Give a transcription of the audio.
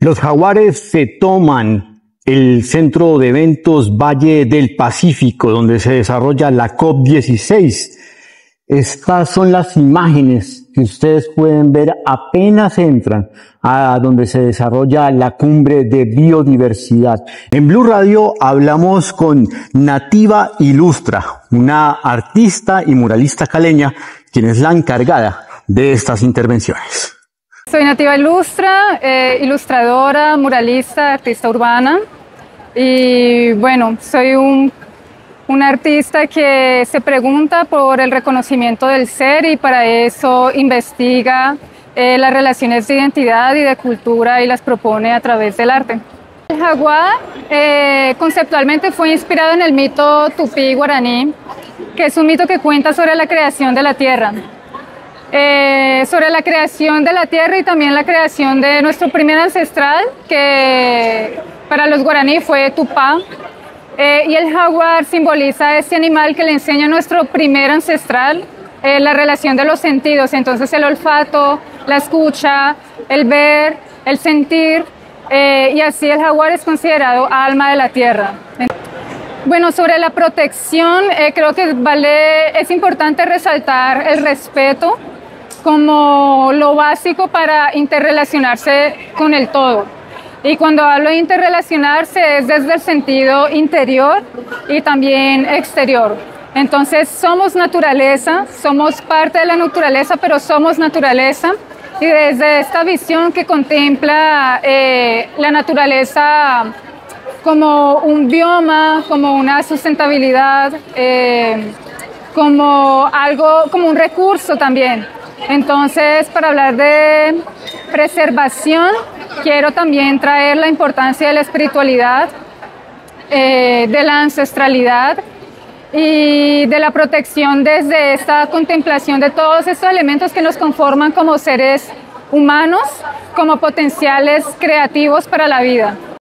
Los Jaguares se toman el centro de eventos Valle del Pacífico, donde se desarrolla la COP16. Estas son las imágenes que ustedes pueden ver apenas entran a donde se desarrolla la cumbre de biodiversidad. En Blue Radio hablamos con Nativa Ilustra, una artista y muralista caleña, quien es la encargada de estas intervenciones. Soy Nativa Ilustra, ilustradora, muralista, artista urbana y bueno, soy un artista que se pregunta por el reconocimiento del ser y para eso investiga las relaciones de identidad y de cultura y las propone a través del arte. El jaguar conceptualmente fue inspirado en el mito tupí guaraní, que es un mito que cuenta sobre la creación de la tierra. Sobre la creación de la tierra y también la creación de nuestro primer ancestral, que para los guaraní fue Tupá. Y el jaguar simboliza ese animal que le enseña a nuestro primer ancestral la relación de los sentidos. Entonces el olfato, la escucha, el ver, el sentir, y así el jaguar es considerado alma de la tierra. Bueno, sobre la protección, creo que es importante resaltar el respeto como lo básico para interrelacionarse con el todo. Y cuando hablo de interrelacionarse es desde el sentido interior y también exterior. Entonces somos naturaleza, somos parte de la naturaleza, pero somos naturaleza. Y desde esta visión que contempla la naturaleza como un bioma, como una sustentabilidad, como un recurso también. Entonces, para hablar de preservación, quiero también traer la importancia de la espiritualidad, de la ancestralidad y de la protección desde esta contemplación de todos estos elementos que nos conforman como seres humanos, como potenciales creativos para la vida.